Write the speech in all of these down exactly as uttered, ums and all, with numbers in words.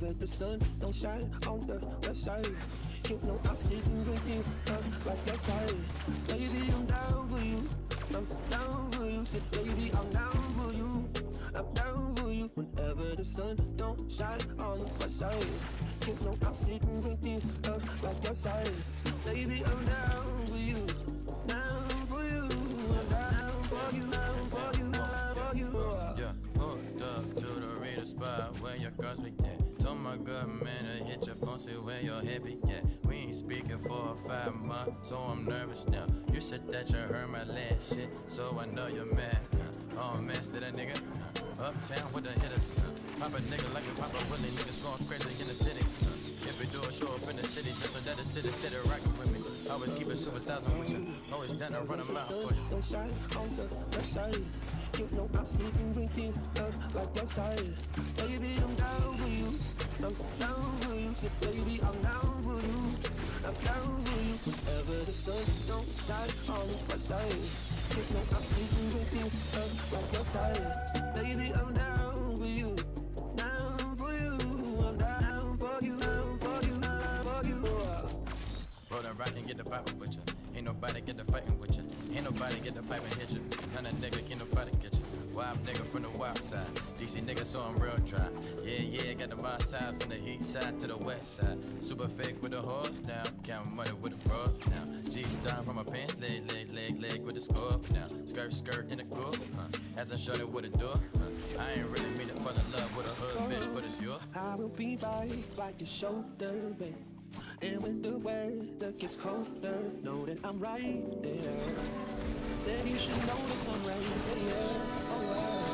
Whenever the sun don't shine on the west side, you know I'll sit and drink it uh, like your side. Baby, I'm down for you. I'm down for you. Say, baby, I'm down for you. I'm down for you. Whenever the sun don't shine on the west side, you know I'll sit and drink it uh, like your side. So, baby, I'm down for you. Down for you. I'm down for you. Down for you. Down for you. Yeah, hooked up to the reader spot where your girls be at. Told my good man to hit your phone, see where your head be at. We ain't speaking for five months, so I'm nervous now. You said that you heard my last shit, so I know you're mad. Uh, oh, man, to that nigga. Uh, uptown with the hitters. Uh, pop a nigga like a Papa Willie. Niggas going crazy in the city. Uh, if we do a show up in the city, just to let the city steady rockin' with me. Always keep it super thousand with you. Always down to run a mile for you. Don't shine on the left side. You know I'm sitting drinking uh, like your side. Baby, I'm down for you. I'm down for you. Say, baby, I'm down for you. I'm down for you. Whenever the sun don't shine on the west side, you know I'm sitting drinking uh, like your side. Say, baby, I'm down for you. Down for you. I'm down for you. Down for you. Down for you. Roll that rock and get the poppin' with ya. Ain't nobody get the fightin' with ya. Ain't nobody get the pipe and hit ya. None of nigga can't nobody get ya. Wild nigga from the wild side. D C nigga, so I'm real dry. Yeah, yeah, got the my tie from the east side to the west side. Super fake with the horse now. Count money with the bros now. G-star from my pants, leg, leg, leg, leg with the scarf now. Skirt, skirt in the coupe. Uh, as I shut it with a door. Uh, I ain't really mean to fall in love with a hood bitch, but it's yours. I will be by like your shoulder, babe. And when the weather gets colder, know that I'm right there. Said you should know that I'm right there. Oh,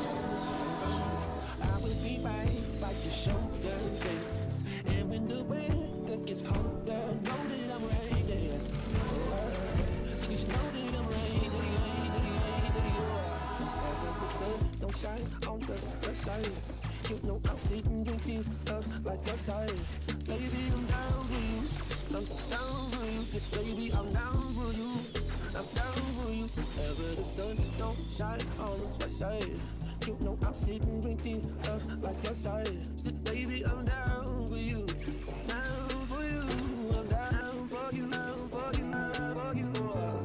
I will be right by your shoulder, babe. And when the weather gets colder, know that I'm right there. Oh, so you should know that I'm right there. Whenever the sun don't shine on the west side, you know I'll sit and drink it uh, like your side. Baby, I'm down for you. I'm down for you. Say, baby, I'm down for you. I'm down for you. Whenever the sun don't shine on the west side, you know I'll sit and drink it uh, like your side. Say, baby, I'm down for you. Down for you. I'm down for you. Down for you. Down for you.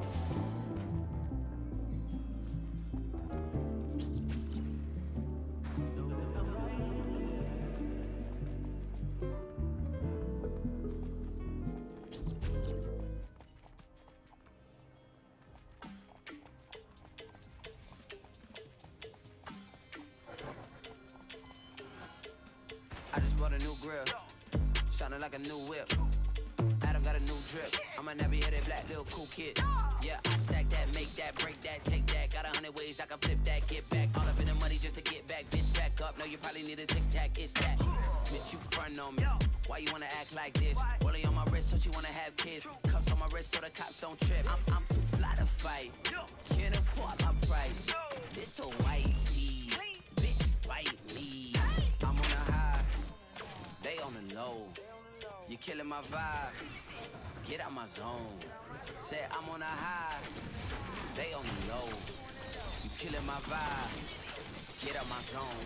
I just bought a new grill, shining like a new whip. Adam got a new drip. I'm a nappy-headed black little cool kid. Yeah, I stack that, make that, break that, take that. Got a hundred ways I can flip that, get back. All up in the money just to get back, bitch, back up. Know you probably need a tic-tac, it's that. Bitch, you front on me. Why you wanna act like this? Rolling on my wrist, so she wanna have kids. Cuffs on my wrist so the cops don't trip. I'm, I'm too fly to fight. Can't afford my price. This a white tee. Bitch, bite me. I'm on a high. They on the low. You killing my vibe. Get out my zone. Say I'm on a high. They on the low. You killing my vibe. Get out my zone.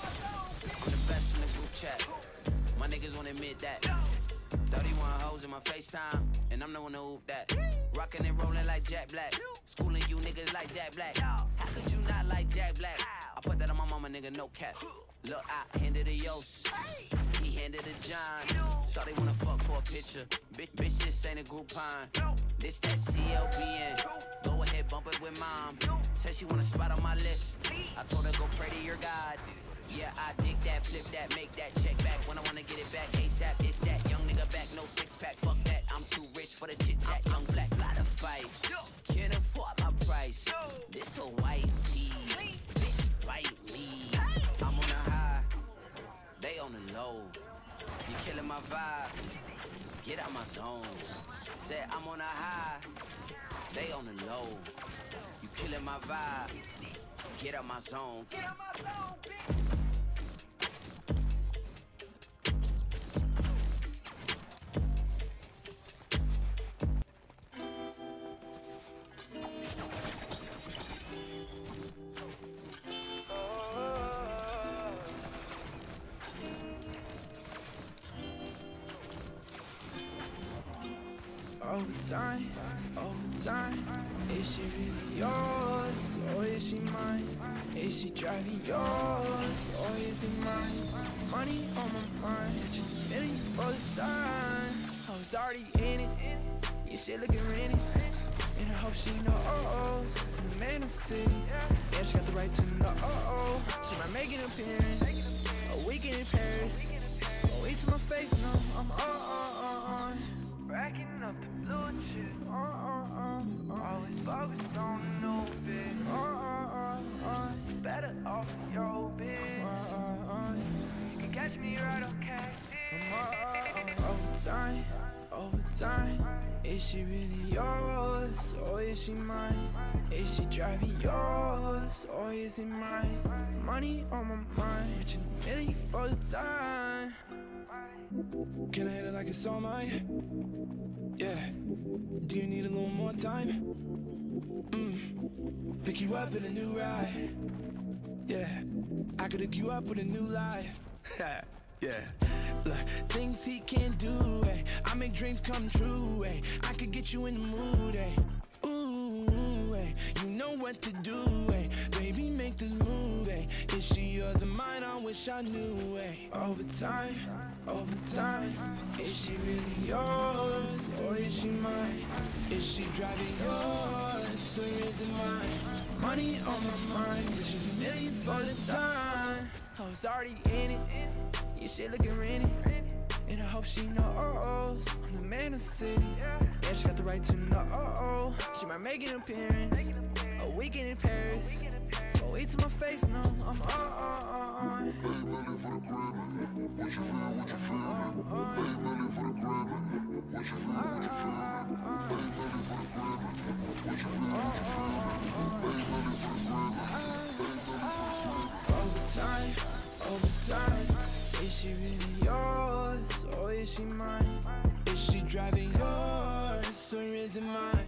I'm the best in the group chat. My niggas won't admit that. thirty-one hoes in my FaceTime, and I'm the one to hoop that. Rockin' and rollin' like Jack Black. Schooling you niggas like Jack Black. How could you not like Jack Black? I put that on my mama, nigga, no cap. Look, I handed a Yos. He handed a John. Shawty wanna fuck for a picture. Bitch, bitch, this ain't a Groupon. This that C L B N. Go ahead, bump it with mom. Said she want a spot on my list. I told her go pray to your God. Yeah, I dig that, flip that, make that check back. When I wanna get it back, ASAP, it's that. Young nigga back, no six pack, fuck that. I'm too rich for the chit chat, young black, fly to fight. Can't afford my price. This a white tee. Bitch, bite me. I'm on a high. They on the low. You killing my vibe. Get out my zone. Said I'm on a high. They on the low. You killing my vibe. Get out my zone. Get out my zone, bitch. Overtime, overtime. Is she really yours, or is she mine? Is she driving yours, or is it mine? Money on my mind, ready for the time. I was already in it, your shit looking rented. And I hope she knows I'm the man of the city. Yeah, she got the right to know. She might make an appearance a weekend in Paris. So wait till my face, no, I'm on. Racking up the blue chip. Always focused on the new bit. Better off in your old bit. You can catch me right on cash. Overtime, overtime. Is she really yours, or is she mine? Is she driving yours, or is it mine? Money on my mind, but you're ready for the time. Can I hit it like it's all mine? Yeah. Do you need a little more time? Mm. Pick you up in a new ride. Yeah. I could hook you up with a new life. Yeah. Look, things he can do, eh? I make dreams come true, eh? I could get you in the mood, eh? Ooh, eh? You know what to do, eh? Baby, make this move, eh? Is she yours or mine? I wish I knew, eh? Overtime, overtime. Is she really yours, or is she mine? Is she driving yours, or is it mine? Money on my mind, but she's ready for the time. I was already in it, your shit looking rented. And I hope she knows I'm the man of the city. Yeah, she got the right to know. She might make an appearance a weekend in Paris. So wait till my face, no, I'm on. Hey, Melly for the crib, man. What you feel, what you feel, man? Hey, Melly for the crib, man. What you feel, what you feel, man? Hey, Melly for the crib, man. What you feel, what you feel, man? Hey, Melly for the crib, man. Hey, Melly for the crib, man. Overtime, overtime. Is she really yours, or is she mine? Is she driving yours, or is it mine?